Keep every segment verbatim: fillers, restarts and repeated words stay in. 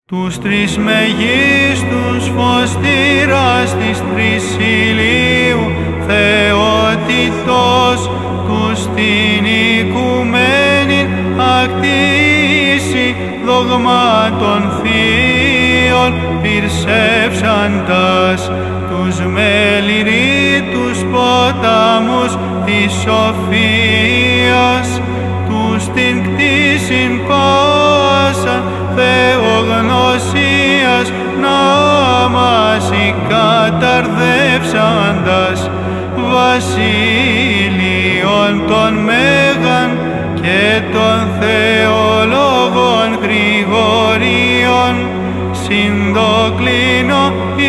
Τους τρεις μεγίστους φωστήρας της Τρισηλίου Θεότητος, τους την οικουμένην ακτίση δογμάτων θείων πυρσεύσαντας, τους μελειρήτους ποταμούς της σοφίας, τους την κτήσιν πάσαν θεογνωσίας να μας καταρδεύσαντας, βασίλειον των Μέγαν και των θεολόγων Γρηγορίων, Συνδοκλίνο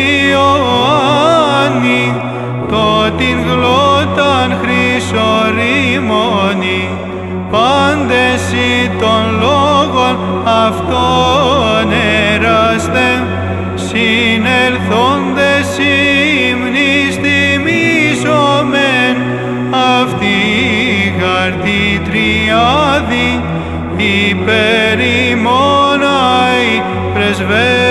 Ιωάννη, το την γλώτταν χρυσορήμωνη, πάντες οι των λόγων αυτών εράστε, συνελθόντες ύμνης τιμήσομεν, αυτή γάρτη τριάδη υπερ ημών αη πρεσβεύει.